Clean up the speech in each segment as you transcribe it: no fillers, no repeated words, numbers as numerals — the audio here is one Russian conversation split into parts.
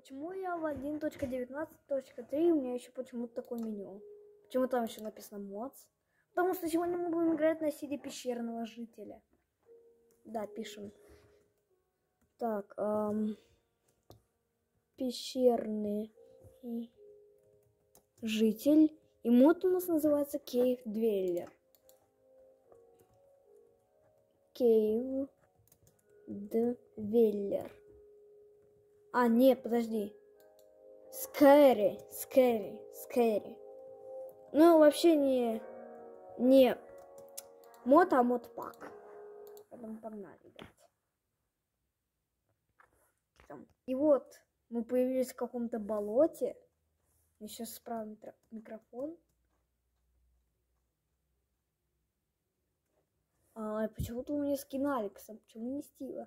Почему я в 1.19.3 у меня еще почему-то такое меню? Почему там еще написано mods? Потому что сегодня мы будем играть на сиде пещерного жителя. Да, пишем. Так, пещерный житель. И мод у нас называется Cave Dweller. Cave Dweller. А, нет, подожди. Scary. Ну, вообще не мод, а модпак. Поэтому погнали играть. И вот, мы появились в каком-то болоте. Я сейчас справлю микрофон. Почему-то у меня скин Алекса, почему не Стива?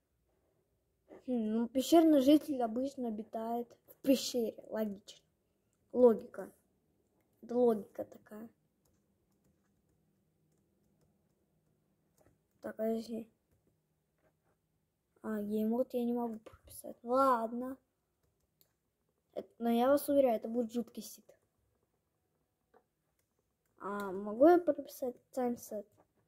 Ну, пещерный житель обычно обитает в пещере. Логично. Логика. Это логика такая. Так, подожди. Гейммод я не могу прописать. Ладно. Но я вас уверяю, это будет жуткий сид. Могу я прописать таймсет?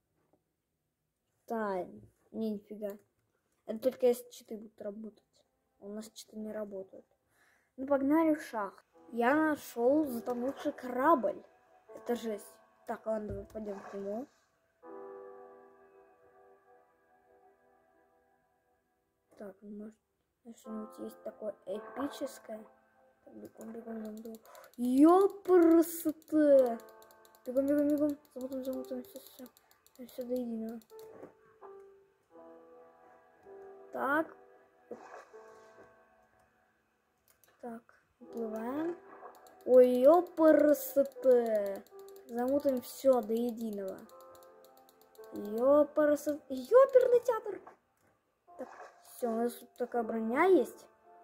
Тайм. Не, нифига. Это только если читы будут работать. У нас читы не работают. Ну, погнали в шахту. Я нашел затонувший корабль. Это жесть. Так, ладно, давай пойдем к нему. Так, может, что-нибудь есть такое эпическое? Так, бегом. Ёпрст! Бегом. Замутим. Все до единого. Так, уплываем. Ой, ёпрст! Замутим все до единого. Ёпрст! Ёперный театр! Так, все, у нас тут такая броня есть.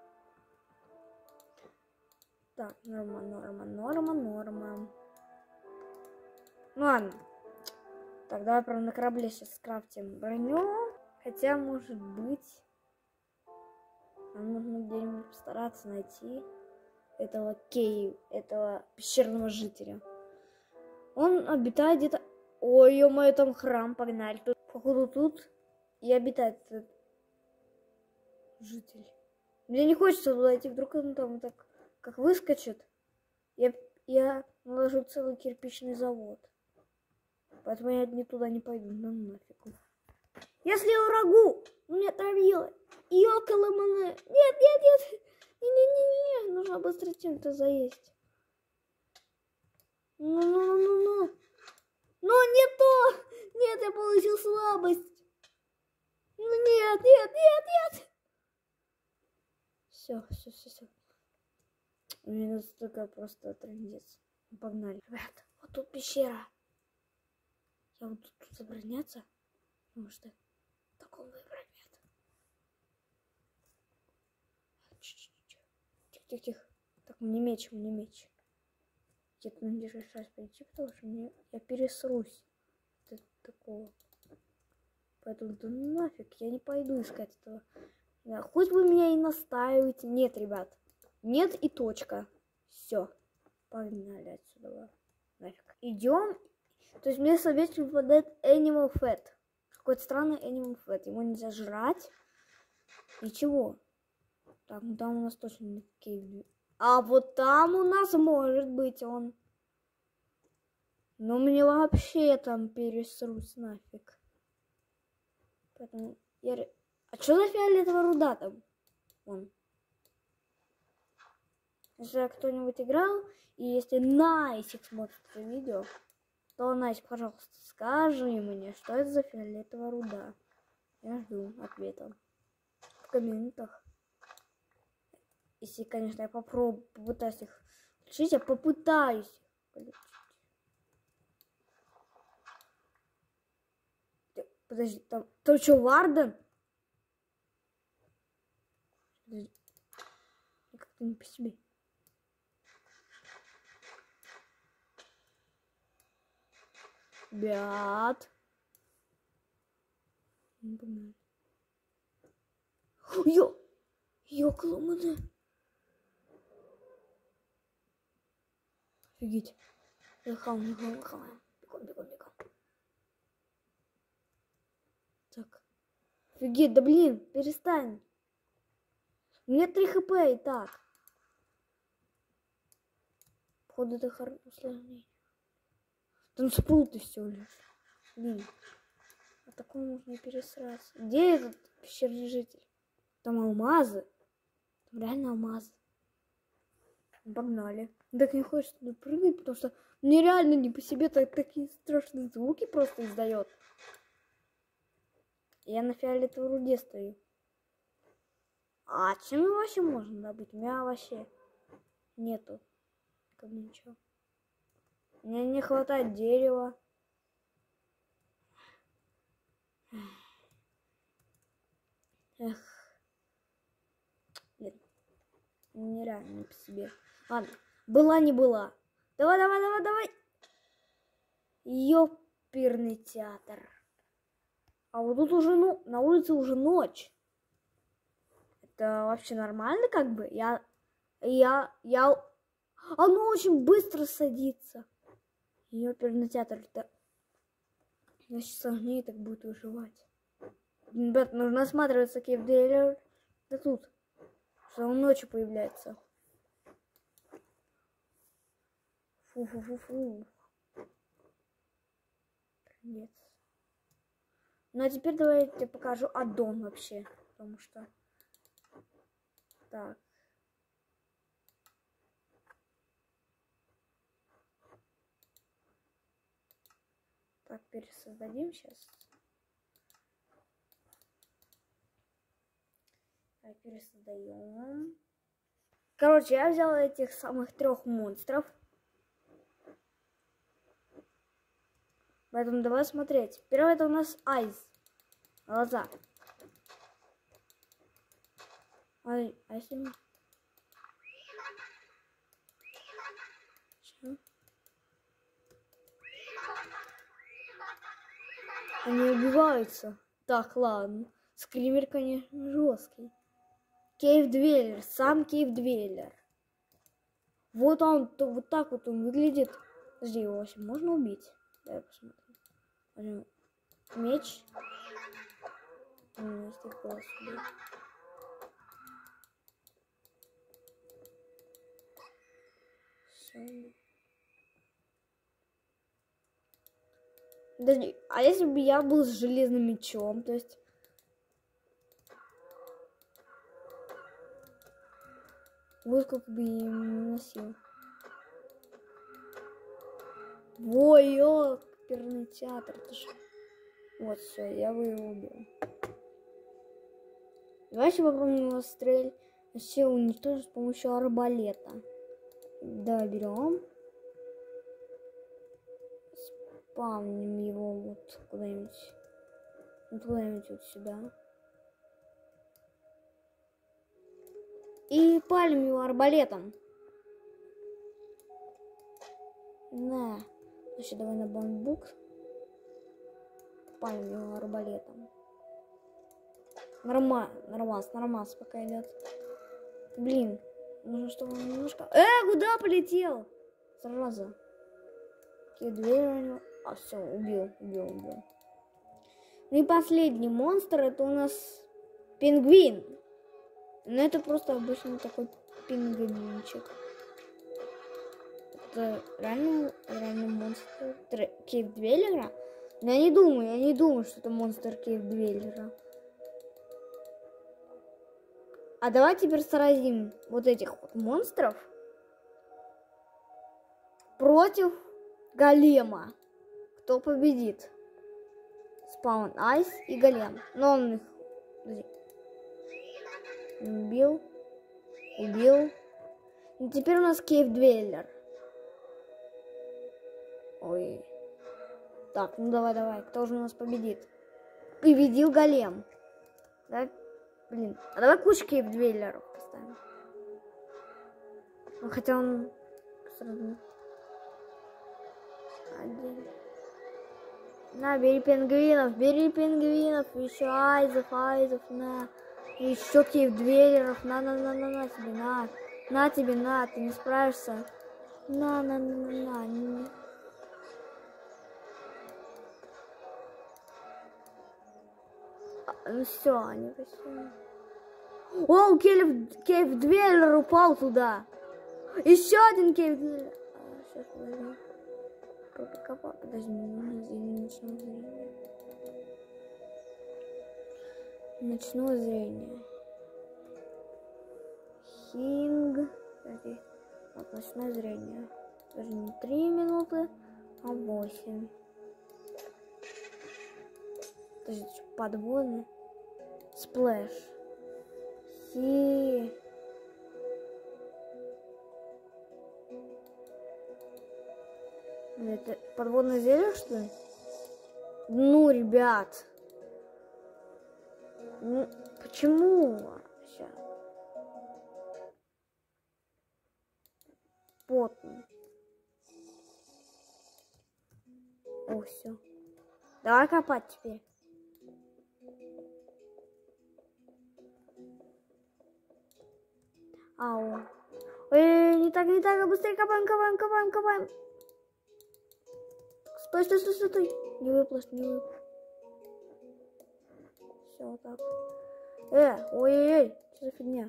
Так, норма. Ну ладно. Так, давай прям на корабле сейчас скрафтим броню. Хотя, может быть, нам нужно где-нибудь постараться найти этого пещерного жителя. Он обитает где-то... Ой, ё-моё, там храм, погнали. Походу тут и обитает этот житель. Мне не хочется туда идти, вдруг он там так, как выскочит. Я наложу целый кирпичный завод. Поэтому я туда не пойду, ну нафиг. Если я врагу, меня травило. Ёкалэмэне. Нет. Не. Нужно быстро чем-то заесть. Ну. Но не то. Нет, я получил слабость. Ну нет. Все. У меня настолько просто трындец. Погнали. Ребят, вот тут пещера. Я буду тут обороняться, потому что такого выбора нет. Тихо. Так, мне меч. Я тут не решаюсь пойти, потому что я пересрусь от такого. Поэтому да нафиг, я не пойду искать этого. Да, хоть вы меня и настаиваете. Нет, ребят. Нет и точка. Все. Погнали отсюда. Нафиг. Идем. То есть мне советую выпадает Animal Fat. Какой-то странный Animal Fat. Его нельзя жрать. Ничего. Так, ну там у нас точно не такие. А вот там у нас может быть он. Но мне вообще там пересрусь нафиг. Поэтому я... А что за фиолетовая руда там? Вон. Если кто-нибудь играл, и если Найсик смотрит это видео, то, Найсик, пожалуйста, скажи мне, что это за фиолетовая руда. Я жду ответа в комментах. Если, конечно, я попытаюсь их включить, я попытаюсь включить. Подожди, там что, Варден? Подожди. Я как-то не по себе. Ребят. Ёкалэмэне. Офигеть. Бегом. Так. Офигеть, да блин, перестань. У меня 3 хп и так. Походу это усложнение. Там спруты всего лишь. Блин. А такое можно и пересраться. Где этот пещерный житель? Там алмазы. Там реально алмазы. Погнали. Так не хочется туда прыгать, потому что мне реально не по себе такие страшные звуки просто издает. Я на фиолетовой руде стою. А чем вообще можно добыть? У меня вообще нету. Как бы ничего. Мне не хватает дерева. Эх. Блин. Нереально не по себе. Ладно. Была не была. Давай. Ёперный театр. А вот тут уже, на улице уже ночь. Это вообще нормально, как бы? Оно очень быстро садится. Ёперный театр. Это... Значит, сложнее так будет выживать. Ребят, нужно осматриваться кейв-дейлер. Да тут. Что он ночью появляется. Фу. Нет. Ну а теперь давай я тебе покажу аддон вообще. Потому что... Так. Так, пересоздадим сейчас. Так, пересоздаем. Короче, я взял этих самых 3 монстров. Поэтому давай смотреть. Первый это у нас Айс. Глаза. Айс. Что? Они убиваются. Так, ладно. Скример, конечно, жесткий. Кейв-двейлер. Сам кейв-двейлер. Вот он, вот так вот он выглядит. Подожди, его вообще можно убить? Давай посмотрим. Меч. Есть такой себе. Подожди, а если бы я был с железным мечом, то есть... Вот сколько бы я им носил. Ой, ёперный театр. Вот, все, я бы его убил. Давайте попробуем его стрелять. Вообще уничтожить с помощью арбалета. Да, берем. Спавним его вот куда-нибудь. Вот куда-нибудь вот сюда. И палим его арбалетом. На. Значит, давай на бамбук. Палим его арбалетом. Нормально, пока идет. Блин, нужно, чтобы он немножко... куда полетел? Зараза. Какие двери у него... А, все, убил. Ну и последний монстр, это у нас пингвин. Но это просто обычный такой пингвинчик. Это реально монстр кейв-двейлера. Но я не думаю, что это монстр кейв-двейлера. А давай теперь сразим вот этих вот монстров против голема. Кто победит? Спаун Айс и голем. Но он их... Убил. И теперь у нас кейв-двейлер. Ой. Так, ну давай. Кто же у нас победит? Победил голем. Да? Блин. А давай кучу кейв-двейлеров поставим. Ну, хотя он... Сразу... Один. На, бери пингвинов. Еще айзов, на. Еще кейв-двейлеров. На тебе, на. Ты не справишься. На. Ну все, они почти... О, кейв Двейлер упал туда. Еще один кейв Двейлер. Сейчас, подожди. Подожди, ночное зрение. Ночное зрение. Хинг. Подожди. Вот, ночное зрение. Даже не 3 минуты, а 8. Подожди, подводный. Сплэш. Это подводное зелье, что ли? Ну, ребят. Ну, почему? Сейчас. Потно. О, все. Давай копать теперь. Ау. Ой, не так, быстрее копаем. Стой. Не выплывь. Все, вот так. Ой, что за фигня?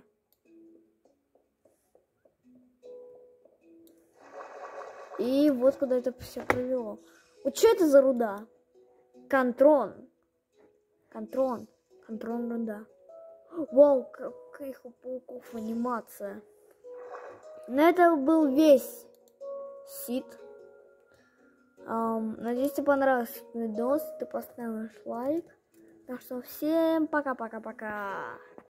И вот куда это все привело. Вот что это за руда? Контрон руда. Вау, каких у пауков анимация. На это был весь сид. Надеюсь, тебе понравился видос. Ты поставишь лайк. Так что всем пока-пока-пока.